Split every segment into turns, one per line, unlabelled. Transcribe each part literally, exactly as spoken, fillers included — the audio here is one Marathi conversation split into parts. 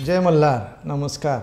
जय मल्हार. नमस्कार.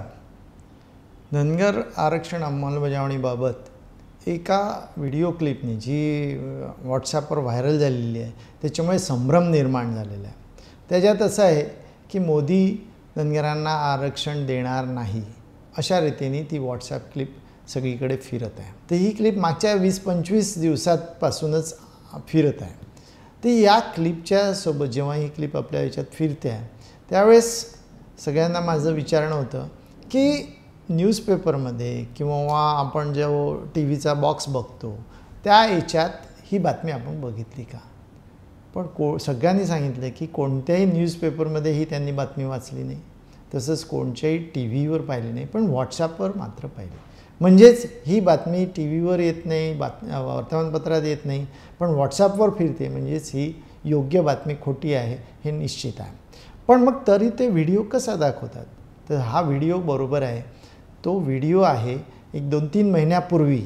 धनगर आरक्षण अंमलबजावणीबाबत एका व्हिडिओ क्लिपने जी व्हॉट्सॲपवर व्हायरल झालेली आहे त्याच्यामुळे संभ्रम निर्माण झालेला आहे. त्याच्यात असं आहे की मोदी धनगरांना आरक्षण देणार नाही अशा रीतीने ती व्हॉट्सॲप क्लिप सगळीकडे फिरत आहे. तर ही क्लिप मागच्या वीस पंचवीस दिवसांपासूनच फिरत आहे. ती या क्लिपच्या सोबत जेव्हा ही क्लिप आपल्या ह्याच्यात फिरते आहे त्यावेळेस सगळ्यांना माझं विचारणं होतं की न्यूजपेपरमध्ये किंवा आपण जो टी व्हीचा बॉक्स बघतो त्या याच्यात ही बातमी आपण बघितली का. पण को सगळ्यांनी सांगितलं की कोणत्याही न्यूजपेपरमध्ये ही त्यांनी बातमी वाचली नाही, तसंच कोणत्याही टी व्हीवर पाहिली नाही, पण व्हॉट्सॲपवर मात्र पाहिली. म्हणजेच ही बातमी टी व्हीवर येत नाही, बातमी वर्तमानपत्रात येत नाही, पण व्हॉट्सॲपवर फिरते. म्हणजेच ही योग्य बातमी खोटी आहे हे निश्चित आहे. पण मग तरी ते व्हिडिओ कसा दाखवतात. तर हा व्हिडिओ बरोबर आहे. तो व्हिडिओ आहे एक दोन तीन महिन्यापूर्वी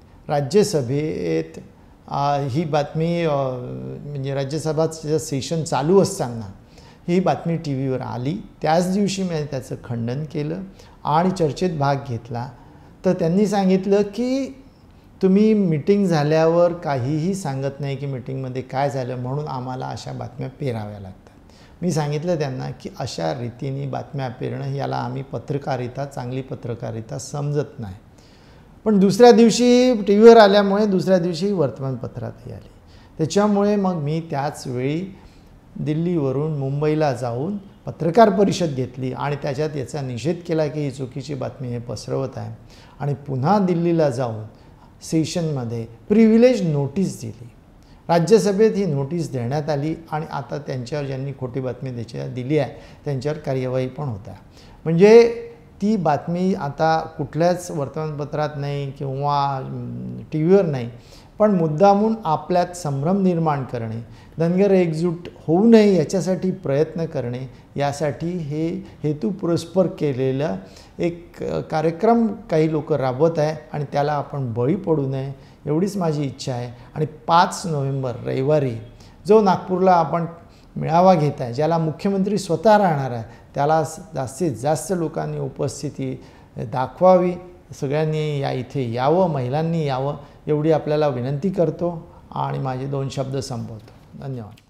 राज्यसभेत ही बातमी म्हणजे राज्यसभाचं सेशन चालू असताना ही बातमी टी व्हीवर आली. त्याच दिवशी मी त्याचं खंडन केलं आणि चर्चेत भाग घेतला. तर त्यांनी सांगितलं की तुम्ही मीटिंग झाल्यावर काहीही सांगत नाही की मीटिंगमध्ये काय झालं, म्हणून आम्हाला अशा बातम्या पेराव्या लागतात. मी सांगितलं त्यांना की अशा रीतीने बातम्या पेरणं याला आम्ही पत्रकारिता चांगली पत्रकारिता समजत नाही. पण दुसऱ्या दिवशी टी व्हीवर आल्यामुळे दुसऱ्या दिवशी वर्तमानपत्रातही आली. त्याच्यामुळे मग मी त्याच वेळी दिल्लीवरून मुंबईला जाऊन पत्रकार परिषद घेतली आणि त्याच्यात याचा निषेध केला की ही चुकीची बातमी हे पसरवत आहे. आणि पुन्हा दिल्लीला जाऊन सेशनमध्ये प्रिव्हिलेज नोटीस दिली. राज्यसभेत ही नोटीस देण्यात आली आणि आता त्यांच्यावर ज्यांनी खोटी बातमी त्याच्या दिली आहे त्यांच्यावर कार्यवाही पण होत आहे. म्हणजे ती बातमी आता कुठल्याच वर्तमानपत्रात नाही किंवा टी व्हीवर नाही, पण मुद्दामून आपल्यात संभ्रम निर्माण करणे, धनगर एकजूट होऊ नये याच्यासाठी प्रयत्न करणे, यासाठी हे हेतुपुरस्पर केलेला एक कार्यक्रम काही लोक राबवत आहे आणि त्याला आपण बळी पडू नये एवढीच माझी इच्छा आहे. आणि पाच नोव्हेंबर रविवारी जो नागपूरला आपण मेळावा घेत आहे, ज्याला मुख्यमंत्री स्वतः राहणार आहे, त्याला जास्तीत जास्त लोकांनी उपस्थिती दाखवावी. सगळ्यांनी या इथे यावं, महिलांनी यावं एवढी आपल्याला विनंती करतो आणि माझे दोन शब्द संपवतो. धन्यवाद.